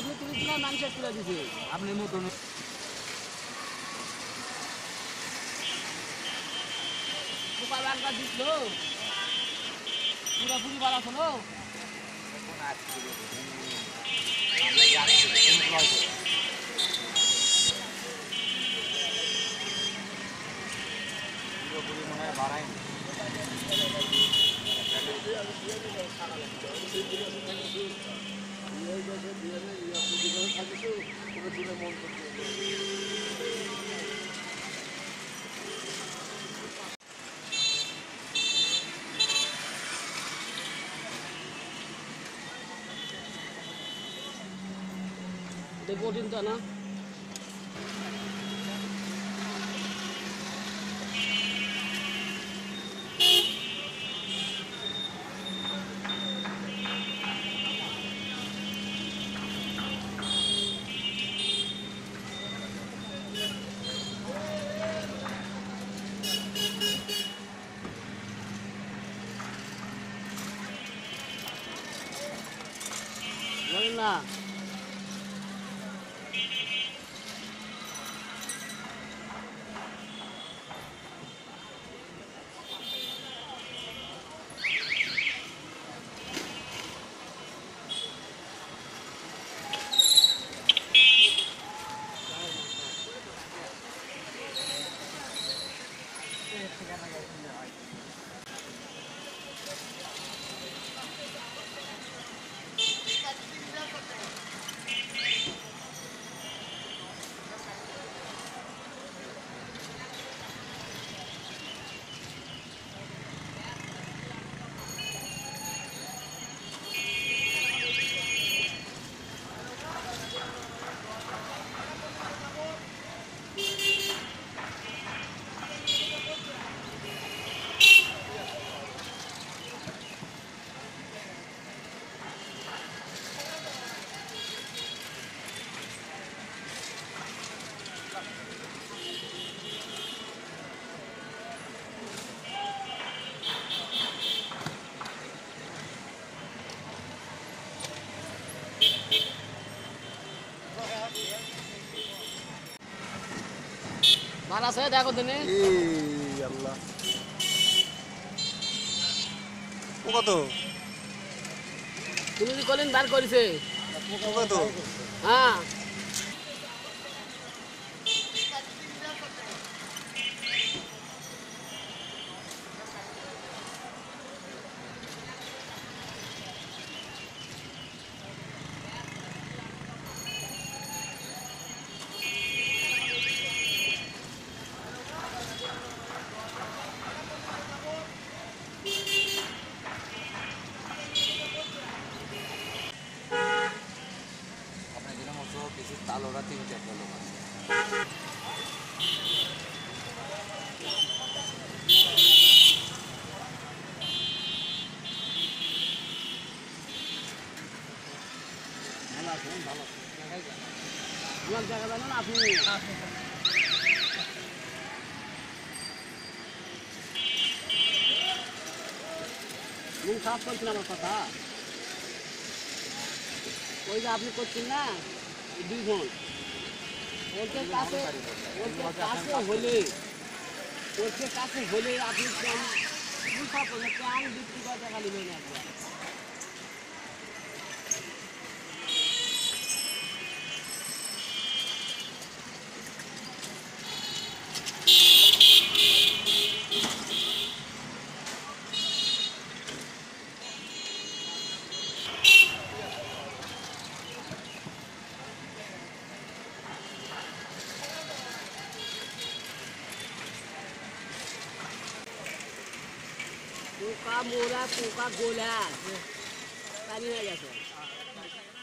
আপনি তুলেছেন না মানুষের তুলে দিছে আপনি মতন পোকা লাগা দিছিল পুরোপুরি বাড়া শোনো পুরোপুরি মনে হয় বাড়ায়নি কঠিন তো না না ভালো আছে দেখো দিনে এই আল্লাহ পোকা তো তুমি যে কলিন বার করেছে পোকা তো হ্যাঁ তাল ওরা 3-4টা লোক আছে ভালো জায়গা জানেন আপনি মুখ সাফ করছেন আমার কথা ওই যে আপনি করছেন না 2 ঘন্টা ওর কাছে হলে আপনি মুখ সাফ করছেন কেন বিক্রি করে টাকা নেবেন একবার পোকা মোড়া পোকা গোলা পানি হয়ে গেছে